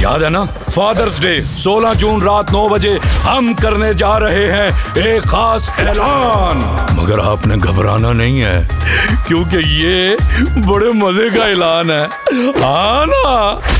याद है ना? फादर्स डे 16 जून रात 9 बजे हम करने जा रहे हैं एक खास ऐलान। मगर आपने घबराना नहीं है, क्योंकि ये बड़े मजे का ऐलान है। हाँ ना?